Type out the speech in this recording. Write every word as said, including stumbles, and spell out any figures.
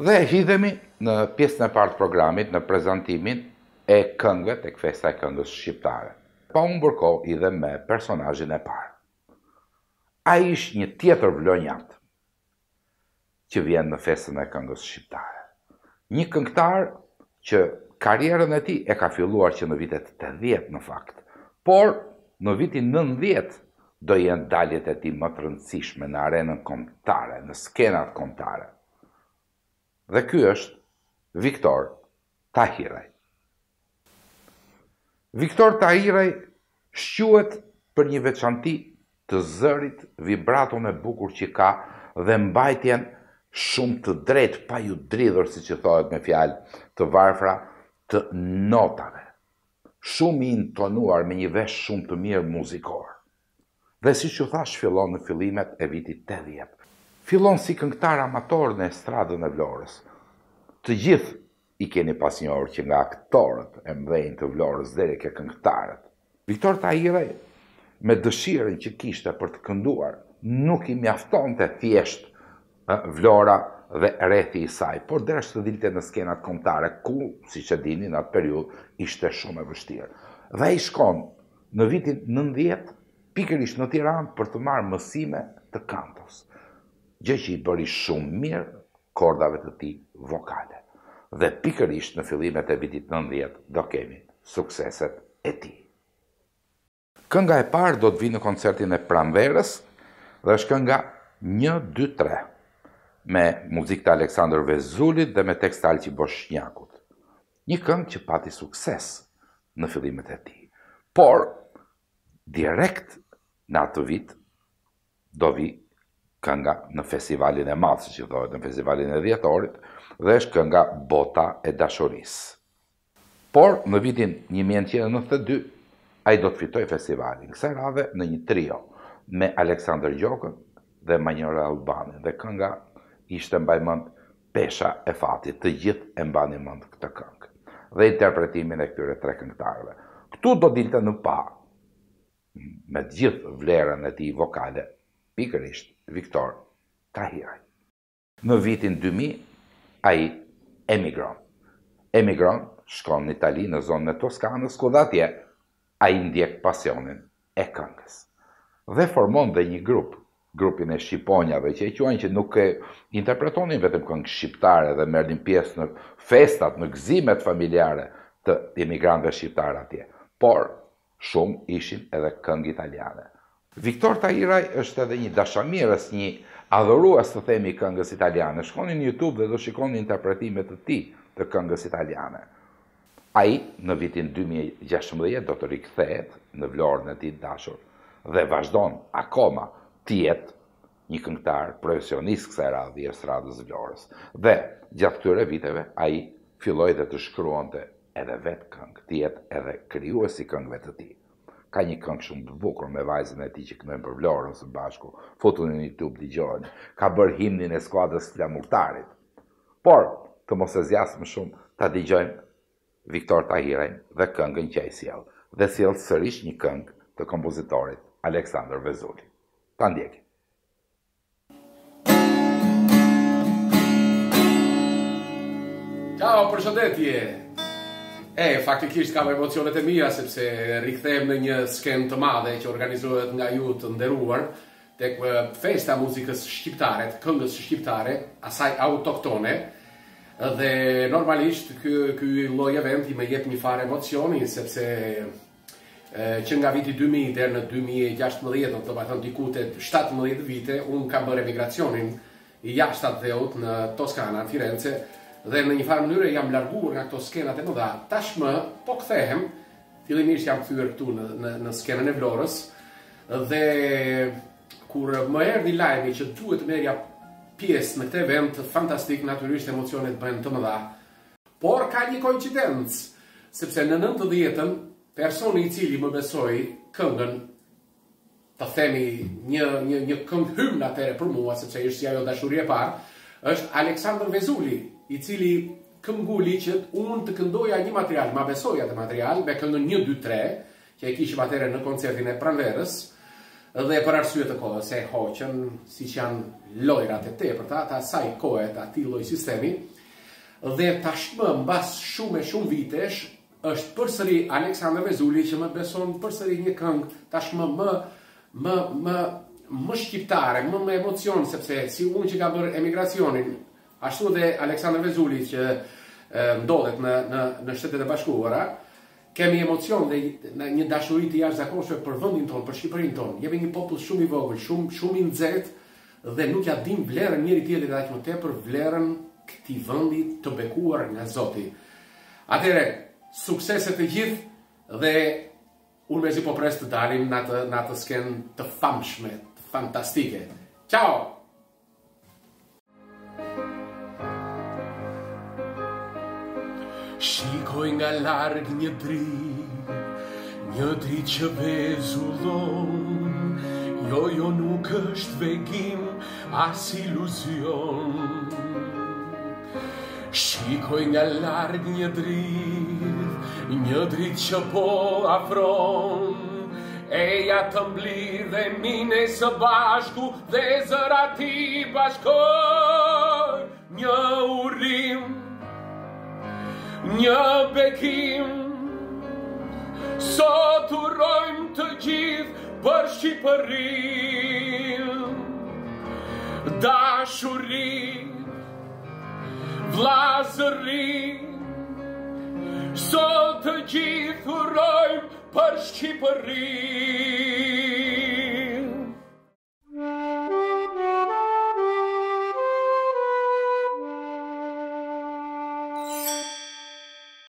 Dhe hidhemi në pjesën e parë të programit, në prezantimin e këngëve tek festa e këngës shqiptare. Pa humbur kohë idhem me personazhin e parë. Ai ishte një tjetër vlonjat që vjen në festën e këngës shqiptare. Një këngëtar që karrierën e tij e ka filluar që në vitet tetëdhjetë në fakt, por në vitin nëntëdhjetë do jenë daljet e tij më të rëndësishme në arenën kombëtare, në skenat kombëtare. Dhe ky është Viktor Tahiraj. Viktor Tahiraj shquhet për një veçanti të zërit, vibraton e bukur që ka dhe mbajtjen shumë të drejtë, pa ju dridhur, si që thohet me fjalë të varfra, të notave. Shumë i intonuar me një vesh shumë të mirë muzikor. Dhe si që thash, fillon në fillimet e vitit tetëdhjetë. Fillon si këngëtar amator në estradën e Vlorës. Të gjithë i keni pasnjohur që nga aktorët e mëdhenj të Vlorës deri ke këngëtarët. Viktor Tahiraj, me dëshirën që kishte për të kënduar, nuk i mjaftonte thjesht Vlora dhe rrethi i saj, por derisa të dilte në skenat kombëtare, ku, siç e dini, në atë periudhë ishte shumë e vështirë. Dhe ai shkon në vitin nëntëdhjetë pikërisht në Tiranë për të marrë mësime të kantos, gjë që i bëri shumë mirë kordave të tij vokale. Dhe pikërisht në fillimet e vitit nëntëdhjetë do kemi sukseset e tij. Kënga e parë do të vinë në koncertin e Pranverës dhe është kënga një dy tre, me muzikë të Aleksandr Vezulit dhe me tekst të Alqi Boshnjakut. Një këngë që pati sukses në fillimet e tij. Por direkt në atë vit do vi kënga në festivalin e madh, siç i thohet, në festivalin e dhjetorit, dhe është kënga Bota e dashurisë. Por në vitin një mijë e nëntëqind e nëntëdhjetë e dy ai do të fitoj festivalin, kësaj radhe në një trio me Aleksandr Gjokën dhe Manjora Albani, dhe kënga ishte, mbaj mend, Pesha e fatit. Të gjithë e mbani mend këtë këngë dhe interpretimin e këtyre tre këngëtarëve. Ktu do dilte në pa, me të gjithë vlerën e tij vokale, pikërisht Viktor Tahiraj. Në vitin dy mijë ai emigron. Emigron, shkon në Itali, në zonën e Toskanës, ku dhe atje ai ndjek pasionin e këngës. Dhe formon dhe një grup, grupin e Shqiponjave, që e quajnë, që nuk e interpretonin vetëm këngë shqiptare dhe merrnin pjesë në festat, në gëzimet familjare të emigrantëve shqiptarë atje, por shumë ishin edhe këngë italiane. Viktor Tahiraj është edhe një dashamirës, një adhurues, të themi, këngës italiane. Shkoni në YouTube dhe do shikoni interpretimet të tij të këngës italiane. Ai në vitin dy mijë e gjashtëmbëdhjetë do të rikthehet në Vlorën e tij të dashur dhe vazhdon akoma të jetë një këngëtar profesionist kësaj radhe i estradës Vlorës. Dhe gjatë këtyre viteve ai filloi dhe të shkruante edhe vetë këngë, të jetë edhe krijuesi këngëve të tij. Ka një këngë shumë të bukur me vajzën e tij që këndojnë për Vlorën së bashku. Futuni në YouTube, dëgjoni. Ka bërë himnin e skuadrës flamurtarit. Por, të mos e zjas më shumë, ta dëgjojmë Viktor Tahiraj dhe këngën që ai sjell. Dhe sjell sërish një këngë të kompozitorit Aleksandr Vezuli. Ta ndjekim. Ciao, përshëndetje! E, faktikisht kam emocionet e mia, sepse rikthehem në një skenë të madhe që organizohet nga ju të nderuar tek festa muzikës shqiptare, këngës shqiptare, asaj autoktone, dhe normalisht ky ky lloj eventi më jep një farë emocioni, sepse që nga viti dy mijë deri në dy mijë e gjashtëmbëdhjetë, do të thënë diku te shtatëmbëdhjetë vite, unë kam bërë emigracionin i jashtë dheut në Toskana, në Firenze, dhe në një farë mënyrë jam larguar nga këto skenat e mëdha. Tashmë po kthehem, fillimisht jam kthyer këtu në në, në skenën e Vlorës, dhe kur më erdhi lajmi që duhet të merrja pjesë në këtë event fantastik, natyrisht emocionet bëhen të mëdha. Por ka një koincidencë, sepse në nëntëdhjetën personi i cili më besoi këngën, të themi një një një këngë hymn atëre për mua, sepse ishte si ajo dashuria e parë, është Aleksandr Vezuli, i cili kënguli që unë të këndoja një material, ma besoja të material, me këngën një dy tre, që e kishim atëre në koncertin e Pranverës, dhe për arsye të kohës, se hoqën, si që janë lojrat e tepërta, ata saj kohë, ati lloj sistemi, dhe tashmë mbas shumë e shumë vitesh është përsëri Aleksandër Vezuli që më beson përsëri një këngë tashmë më më më më shqiptare, më me emocion, sepse si unë që ka bërë emigracionin, ashtu dhe Aleksandër Vezuli që e, ndodhet në në në Shtetet e Bashkuara, kemi emocion dhe një dashuri të jashtëzakonshme për vendin tonë, për Shqipërinë tonë. Jemi një popull shumë i vogël, shumë shumë i nxehtë dhe nuk ja dim vlerën njëri tjetrit aq më tepër vlerën këtij vendi të bekuar nga Zoti. Atëherë, suksese të gjithë dhe unë mezi po pres të dalim në atë, në atë skenë të famshme, të fantastike. Ciao! Shikoj nga larg një dritë, një dritë që vezullon, jo jo nuk është vegim, as iluzion. Shikoj nga larg një dritë, një dritë që po afron, eja të mblidhe mine së bashku dhe zëra ti bashkoj, një urrim, një bekim, sot urojmë të gjithë për Shqipërinë, dashuri, vllazëri, sot të gjithë urojmë për Shqipërinë.